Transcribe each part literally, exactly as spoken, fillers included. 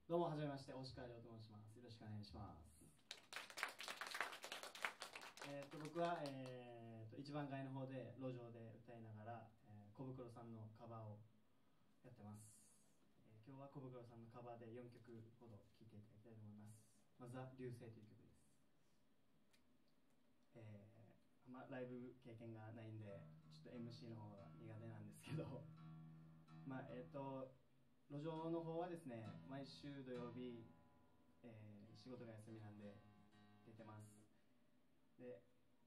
どうもはじめまして、大鹿亮と申します。よろしくお願いします。えー、と僕は、えー、と一番街の方で路上で歌いながら、えー、小袋さんのカバーをやってます。えー、今日は小袋さんのカバーでよんきょくほど聴いていただきたいと思います。まずは「流星」という曲です。えー、あんまライブ経験がないんでちょっと エムシー の方が苦手なんですけどまあえっ、ー、と路上の方はですね、毎週土曜日、えー、仕事が休みなんで出てます。で、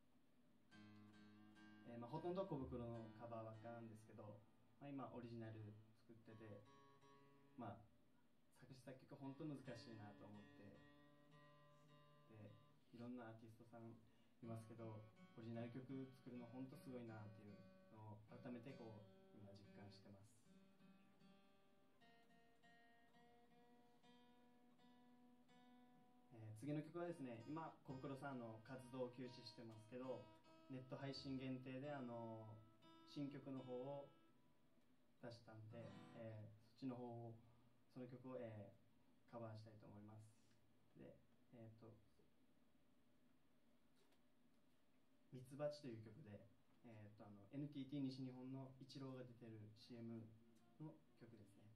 えーまあ、ほとんど小袋のカバーばっかなんですけど、まあ、今オリジナル作ってて、まあ、作詞作曲本当難しいなと思って、でいろんなアーティストさんいますけど、オリジナル曲作るの本当すごいなっていうのを改めてこう今実感してます。えー、次の曲はですね、今小袋さんの活動を休止してますけど、ネット配信限定であの新曲の方を出したんで、えー、そっちの方をその曲を、えー、カバーしたいと思います。で、えっ、ー、とミツバチという曲で、えー、とあの エヌティーティー 西日本のイチローが出てる シーエム の曲ですね。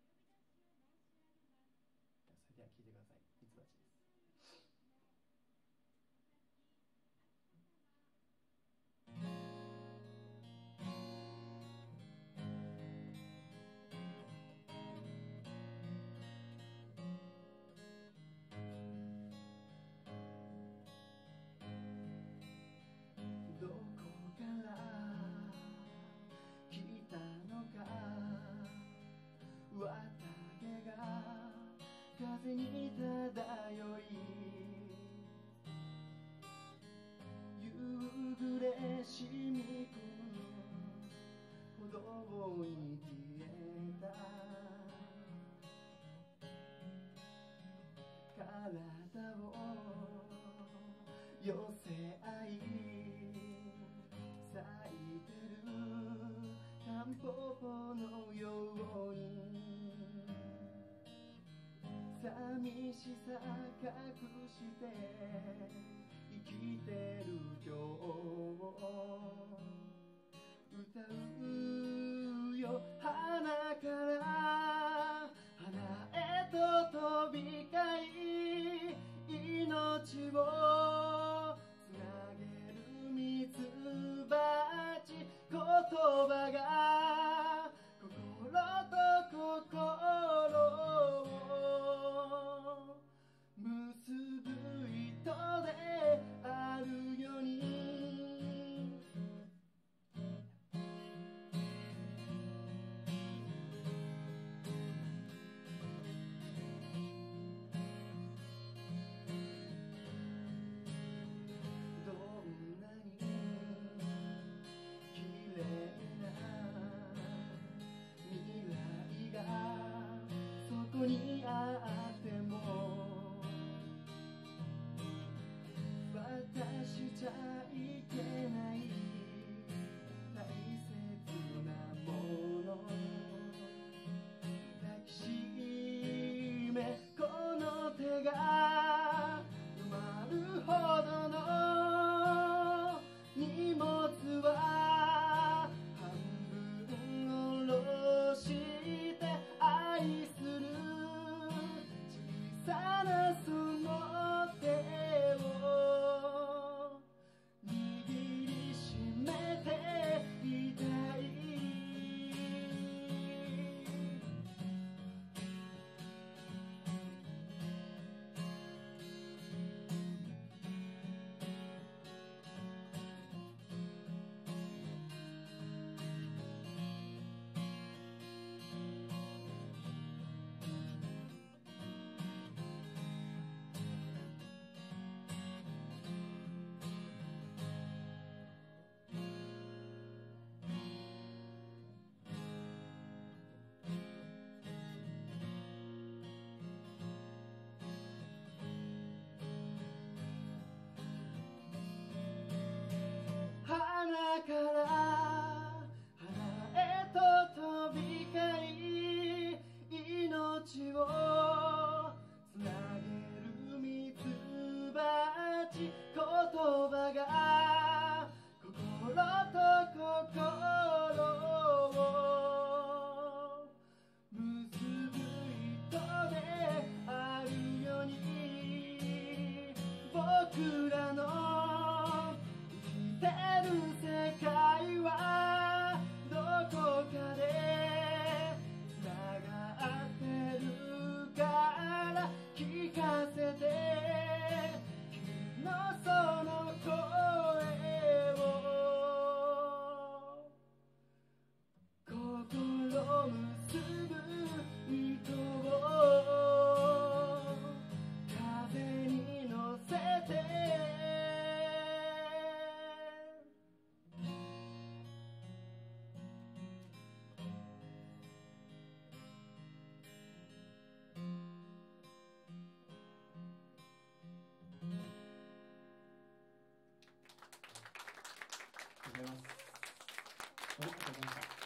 それでは聴いてください。ミツバチです。どこから来たのか、綿毛が風に漂い、夕暮れ染み込む歩道に消えた体を寄せ合い、咲いてるタンポポのように、寂しさ隠して生きてる今日を歌うよ。花から花へと飛び交い、命をつなげるミツバチ、言葉が心と心を結ぶ糸であるように、どんなに綺麗な未来がそこにあっても、私じゃいけない大切なもの、抱きしめこの手が埋まるほどの荷物は半分下ろして愛する小さなその手を握りしめていたい。花から花へと飛び交い、命をございます。 ありがとうございました。